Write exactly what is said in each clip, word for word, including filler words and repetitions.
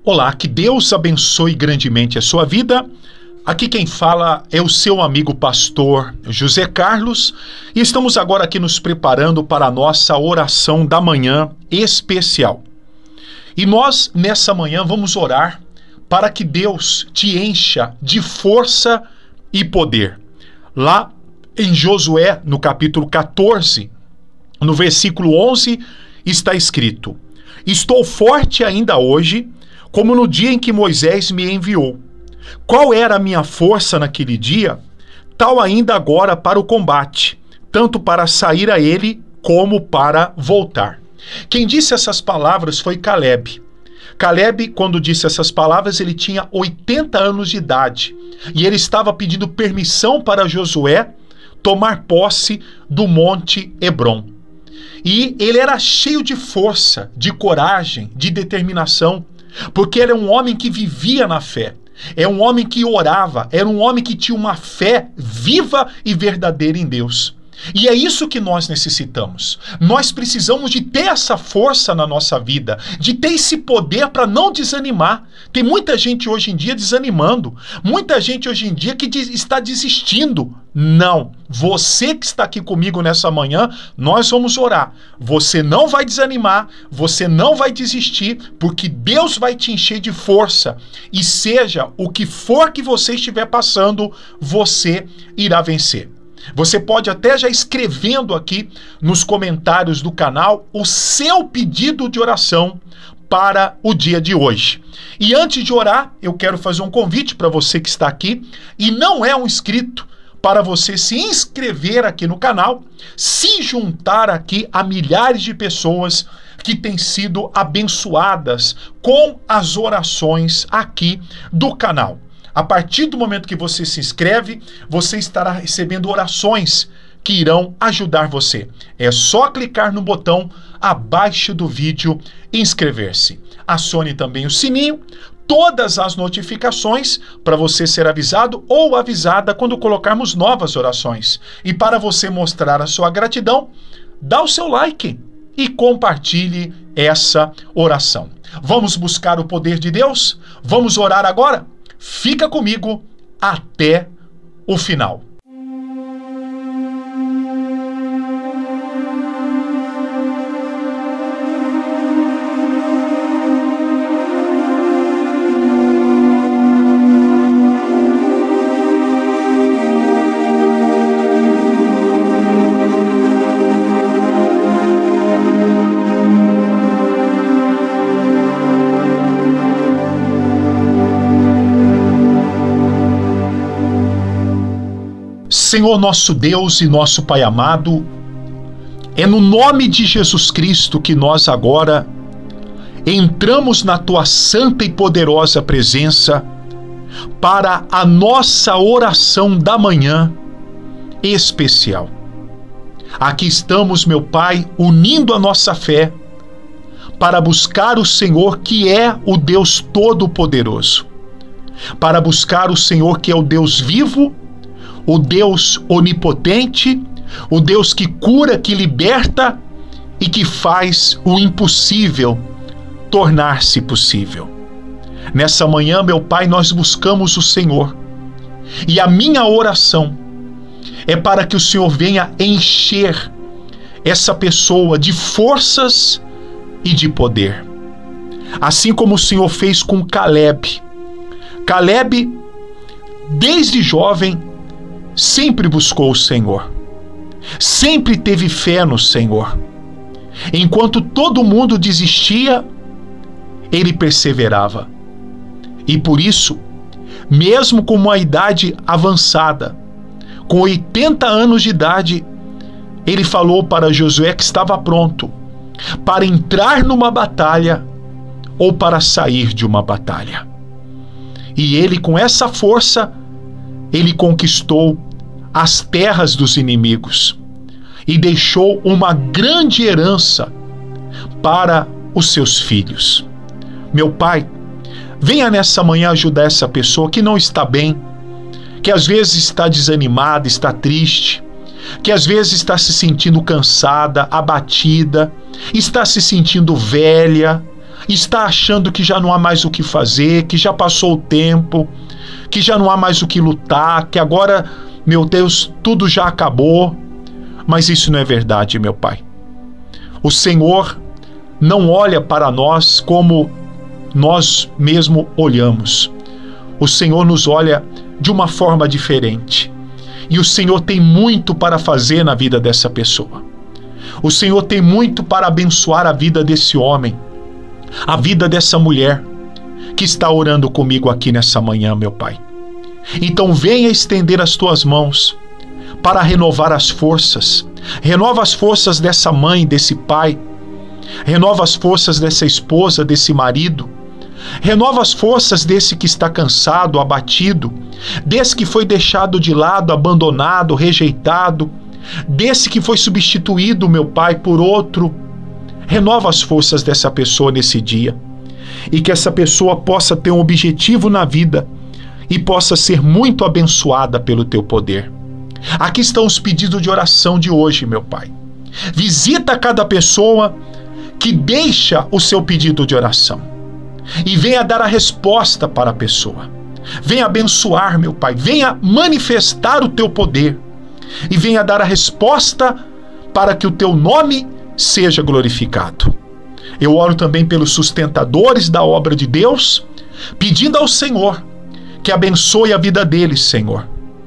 Olá, que Deus abençoe grandemente a sua vida. Aqui quem fala é o seu amigo pastor José Carlos e estamos agora aqui nos preparando para a nossa oração da manhã especial. E nós, nessa manhã, vamos orar para que Deus te encha de força e poder. Lá em Josué, no capítulo quatorze, no versículo onze, está escrito: Estou forte ainda hoje, como no dia em que Moisés me enviou. Qual era a minha força naquele dia? Tal ainda agora para o combate, tanto para sair a ele como para voltar. Quem disse essas palavras foi Caleb. Caleb, quando disse essas palavras, ele tinha oitenta anos de idade e ele estava pedindo permissão para Josué tomar posse do Monte Hebrom. E ele era cheio de força, de coragem, de determinação, porque era um homem que vivia na fé, é um homem que orava, era um homem que tinha uma fé viva e verdadeira em Deus. E é isso que nós necessitamos. Nós precisamos de ter essa força na nossa vida, de ter esse poder para não desanimar. Tem muita gente hoje em dia desanimando, muita gente hoje em dia que está desistindo. Não, você que está aqui comigo nessa manhã, nós vamos orar. Você não vai desanimar, você não vai desistir, porque Deus vai te encher de força. E seja o que for que você estiver passando, você irá vencer. Você pode até já escrevendo aqui nos comentários do canal o seu pedido de oração para o dia de hoje. E antes de orar, eu quero fazer um convite para você que está aqui e não é um inscrito, para você se inscrever aqui no canal, se juntar aqui a milhares de pessoas que têm sido abençoadas com as orações aqui do canal. A partir do momento que você se inscreve, você estará recebendo orações que irão ajudar você. É só clicar no botão abaixo do vídeo e inscrever-se. Acione também o sininho, todas as notificações para você ser avisado ou avisada quando colocarmos novas orações. E para você mostrar a sua gratidão, dá o seu like e compartilhe essa oração. Vamos buscar o poder de Deus? Vamos orar agora? Fica comigo até o final. Senhor nosso Deus e nosso Pai amado, é no nome de Jesus Cristo que nós agora entramos na Tua santa e poderosa presença para a nossa oração da manhã especial. Aqui estamos, meu Pai, unindo a nossa fé para buscar o Senhor que é o Deus Todo-Poderoso, para buscar o Senhor que é o Deus vivo, o Deus onipotente, o Deus que cura, que liberta e que faz o impossível tornar-se possível. Nessa manhã, meu Pai, nós buscamos o Senhor. E a minha oração é para que o Senhor venha encher essa pessoa de forças e de poder. Assim como o Senhor fez com Caleb. Caleb, desde jovem, sempre buscou o Senhor, sempre teve fé no Senhor. Enquanto todo mundo desistia, ele perseverava. E por isso, mesmo com uma idade avançada, com oitenta anos de idade, ele falou para Josué que estava pronto para entrar numa batalha ou para sair de uma batalha. E ele, com essa força, ele conquistou as terras dos inimigos e deixou uma grande herança para os seus filhos. Meu Pai, venha nessa manhã ajudar essa pessoa que não está bem, que às vezes está desanimada, está triste, que às vezes está se sentindo cansada, abatida, está se sentindo velha, está achando que já não há mais o que fazer, que já passou o tempo, que já não há mais o que lutar, que agora, meu Deus, tudo já acabou. Mas isso não é verdade, meu Pai. O Senhor não olha para nós como nós mesmo olhamos. O Senhor nos olha de uma forma diferente. E o Senhor tem muito para fazer na vida dessa pessoa. O Senhor tem muito para abençoar a vida desse homem, a vida dessa mulher que está orando comigo aqui nessa manhã, meu Pai. Então venha estender as tuas mãos para renovar as forças. Renova as forças dessa mãe, desse pai. Renova as forças dessa esposa, desse marido. Renova as forças desse que está cansado, abatido, desse que foi deixado de lado, abandonado, rejeitado, desse que foi substituído, meu Pai, por outro. Renova as forças dessa pessoa nesse dia, e que essa pessoa possa ter um objetivo na vida e possa ser muito abençoada pelo teu poder. Aqui estão os pedidos de oração de hoje, meu Pai. Visita cada pessoa que deixa o seu pedido de oração e venha dar a resposta para a pessoa. Venha abençoar, meu Pai. Venha manifestar o teu poder e venha dar a resposta para que o teu nome seja glorificado. Eu oro também pelos sustentadores da obra de Deus, pedindo ao Senhor que abençoe a vida deles, Senhor.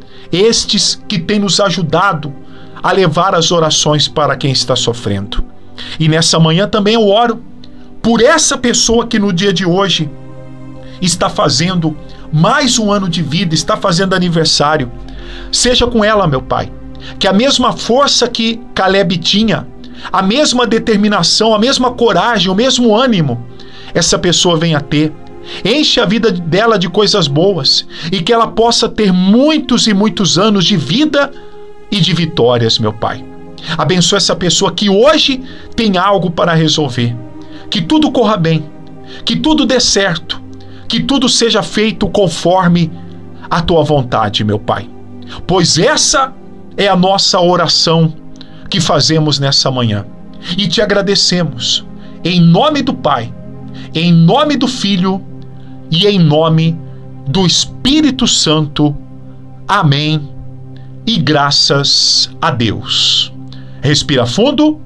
Estes que têm nos ajudado a levar as orações para quem está sofrendo. E nessa manhã também eu oro por essa pessoa que no dia de hoje está fazendo mais um ano de vida, está fazendo aniversário. Seja com ela, meu Pai, que a mesma força que Caleb tinha, a mesma determinação, a mesma coragem, o mesmo ânimo, essa pessoa venha ter. Enche a vida dela de coisas boas e que ela possa ter muitos e muitos anos de vida e de vitórias, meu Pai. Abençoa essa pessoa que hoje tem algo para resolver. Que tudo corra bem, que tudo dê certo, que tudo seja feito conforme a tua vontade, meu Pai. Pois essa é a nossa oração que fazemos nessa manhã. E te agradecemos em nome do Pai, em nome do Filho e em nome do Espírito Santo. Amém. E graças a Deus. Respira fundo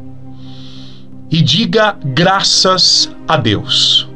e diga graças a Deus.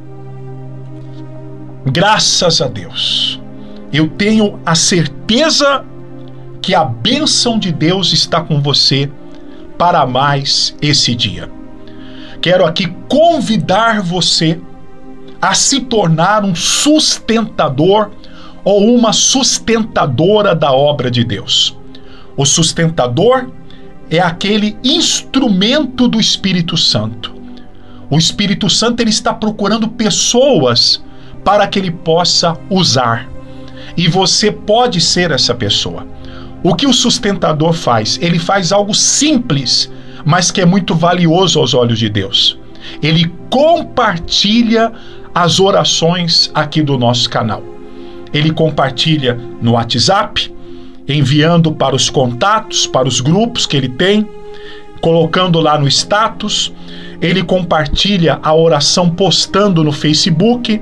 Graças a Deus. Eu tenho a certeza que a bênção de Deus está com você para mais esse dia. Quero aqui convidar você a se tornar um sustentador ou uma sustentadora da obra de Deus. O sustentador é aquele instrumento do Espírito Santo. O Espírito Santo ele está procurando pessoas para que ele possa usar. E você pode ser essa pessoa. O que o sustentador faz? Ele faz algo simples, mas que é muito valioso aos olhos de Deus. Ele compartilha as orações aqui do nosso canal. Ele compartilha no WhatsApp, enviando para os contatos, para os grupos que ele tem, colocando lá no status. Ele compartilha a oração postando no Facebook,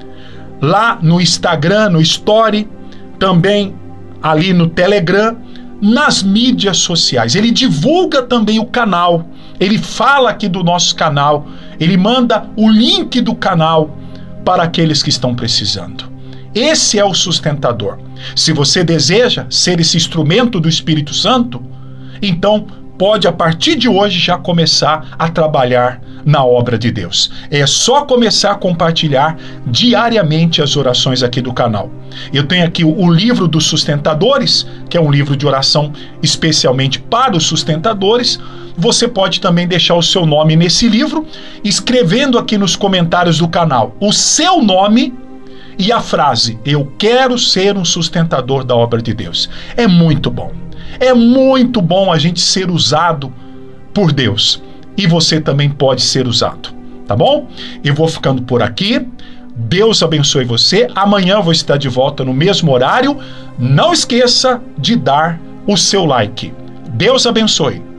lá no Instagram, no Story, também ali no Telegram, nas mídias sociais. Ele divulga também o canal, ele fala aqui do nosso canal, ele manda o link do canal para aqueles que estão precisando. Esse é o sustentador. Se você deseja ser esse instrumento do Espírito Santo, então pode a partir de hoje já começar a trabalhar na obra de Deus. É só começar a compartilhar diariamente as orações aqui do canal. Eu tenho aqui o livro dos sustentadores, que é um livro de oração especialmente para os sustentadores. Você pode também deixar o seu nome nesse livro, escrevendo aqui nos comentários do canal o seu nome e a frase: eu quero ser um sustentador da obra de Deus. É muito bom. É muito bom a gente ser usado por Deus. E você também pode ser usado, tá bom? Eu vou ficando por aqui. Deus abençoe você. Amanhã eu vou estar de volta no mesmo horário. Não esqueça de dar o seu like. Deus abençoe.